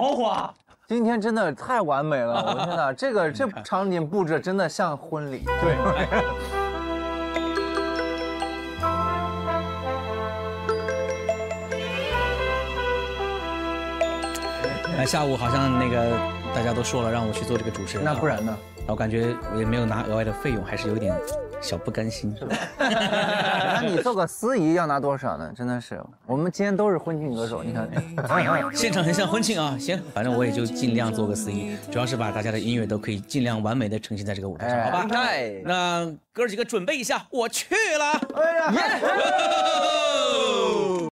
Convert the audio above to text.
豪华。 今天真的太完美了，我天哪，这场景布置真的像婚礼。 对。 下午好像那个大家都说了让我去做这个主持人， 那不然呢？ 我感觉我也没有拿额外的费用，还是有点小不甘心。 那你做个司仪要拿多少呢？真的是，我们今天都是婚庆歌手，你看， 现场很像婚庆啊。行，反正我也就尽量做个司仪，主要是把大家的音乐都可以尽量完美的呈现在这个舞台上，好吧？那哥几个准备一下，我去了。哎呀！